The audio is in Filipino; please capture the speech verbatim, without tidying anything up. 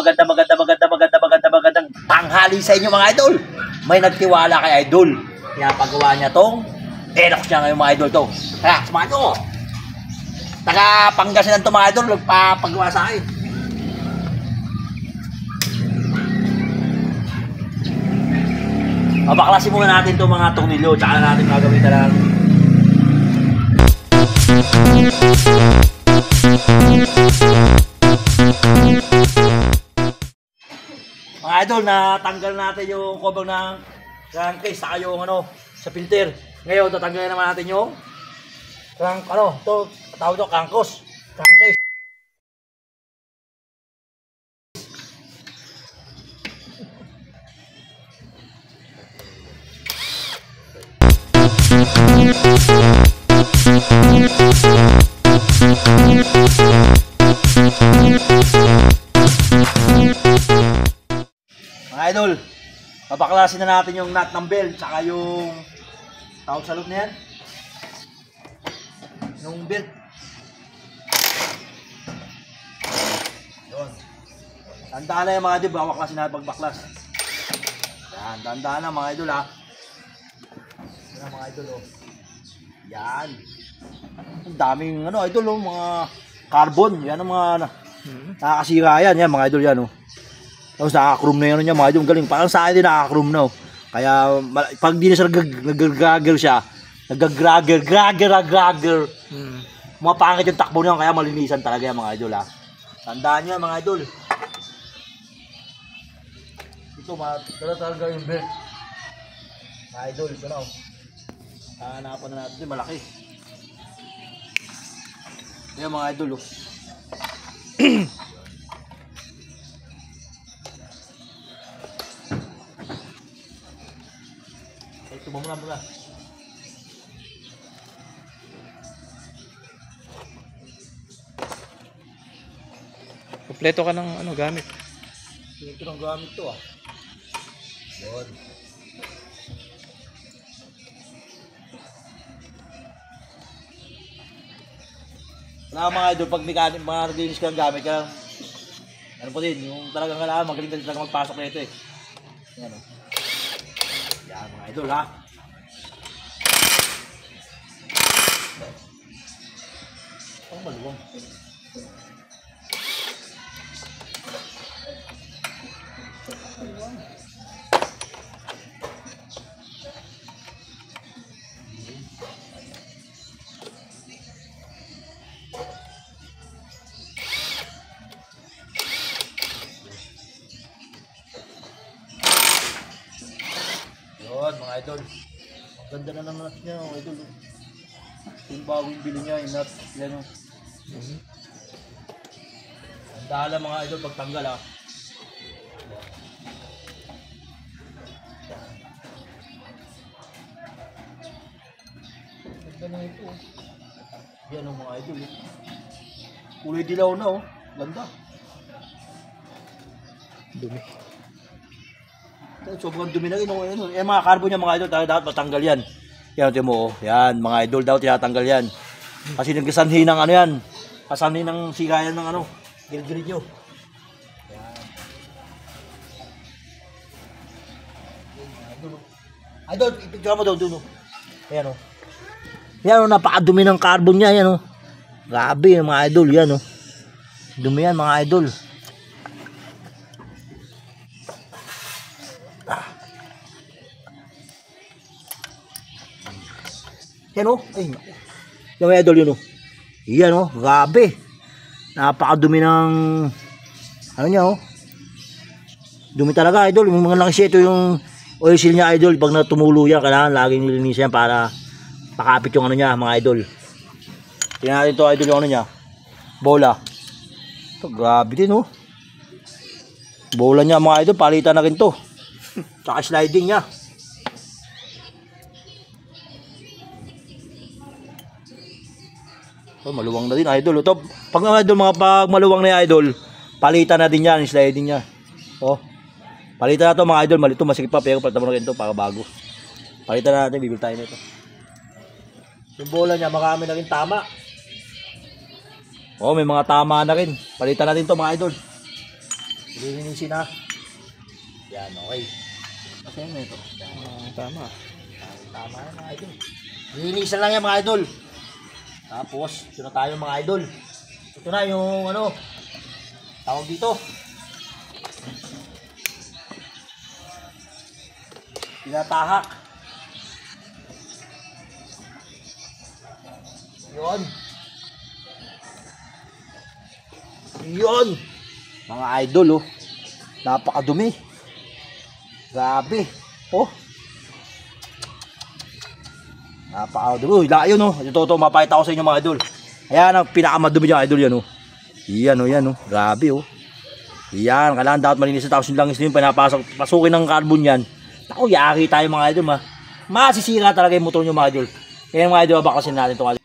maganda, maganda, maganda, maganda, maganda, magandang tanghali sa inyo mga idol. May nagtiwala kay idol. Kaya pagawa niya tong Enox niya ngayon mga idol to. Kaya, samahan nyo. Taga Pangasinan to mga idol, nagpapagawa sa akin. Mabaklasin muna natin itong mga tornilyo, tsaka na natin gagawin na lang. Mga idol, natanggal natin yung cover ng crankcase, saka yung ano, sa filter. Ngayon, tatanggalin naman natin yung crank, ano, ito, tawag ito, crankcase. Crankcase. Mga idol, papaklasin na natin yung nut ng belt, saka yung tawag sa loob na yan, yung belt. Yun. Tandaan na yung mga idol, papaklasin natin pagbaklas. Yan, tandaan na mga idol ha. Yan mga idol oh. Yan. Ang daming ano idol oh, mga carbon. Yan ang mga nakakasira yan. Yan mga idol yan oh. Tapos nakakroom na yan niya mga idol. Galing. Parang sa akin din nakakroom na oh. Kaya pag di na siya nag-gragger siya, nag-gragger, gragger, gragger. Hmm. Mga pangit yung takbo niya kaya malinisan talaga yan mga idol ha. Tandaan niyo mga idol. Ito mga talaga yung belt. Mga idol, ito na oh. Hanapan na natin, malaki. Ayan mga idol oh. Ito ba muna muna. Kompleto ka ng ano gamit. Ito ng gamit to ah. Yun. Wala mga idol, pag mekanik, mga nag-inis ka ng gamit, kaya ano po din, yung talagang kailangan, magaling din talaga magpasok na ito eh. Yan o. Yan mga idol ha. Ang maluwang. Yun mga idol, ang ganda na ng nuts niya mga idol. Yung bagong bili niya yung nuts yan o. Ang dahala mga idol pagtanggal ha. Ganda na ito o. Yan o mga idol eh. Kulay dilaw na o, ganda. Dumi. Sobrang dumi na rin. Eh mga carbon niya mga idol, dapat matanggal yan. Yan, ito mo. Yan, mga idol daw tinatanggal yan. Kasi nagkasanhi ng ano yan. Kasanhi ng sigayan ng ano. Gilid-gilid nyo. Yan. Idol, ipicture mo daw doon. Ayan o. Yan o, napakadumi ng carbon niya. Yan o. Grabe mga idol. Yan o. Dumi yan mga idol. Yan o. Ay, yung idol yun o. Yan o. Grabe. Napakadumi ng ano niya o. Dumi talaga idol. Yung mga langis ito yung oil seal niya idol. Pag natumulo yan, kailangan laging nilinisan yan para pakapit yung ano niya mga idol. Tingnan natin ito idol yung ano niya. Bola. Ito grabe din o. Bola niya mga idol. Palitan na rin to. Tsaka sliding niya. Oh, maluwang na din idol. Ito, pag mga idol, mga pag maluwang na yung idol, palitan na din yan, yung sliding niya. Oh. Palitan na ito mga idol, malito masikip pa pero palitan mo na ito para bago. Palitan na natin, bibili tayo nito. Yung bola niya, marami na rin tama. Oh, may mga tama na rin. Palitan natin ito mga idol. Lilinisin na. Yan, okay. Okay na ito. Yan. Ah, tama. Tama yan mga idol. Lilinisan lang yan mga idol. Tapos, ito na tayo mga idol. Ito na yung ano, tawag dito. Tinatahak. Yun. Yun. Mga idol oh. Napakadumi. Grabe. Oh. Napakadumi. Uy, yun oh. Ito, ito, mapakita ko sa inyo mga idol. Ayan ang pinakamadumi yung idol yan oh. Yan oh, yan oh. Grabe oh. Yan, kailangan dapat malinis tapos yung langis din pinapasok, pasukin ng carbon yan. Ako, yaki tayo mga idol ma. Masisira talaga yung motor nyo mga idol. Kaya mga idol, baklasin natin itong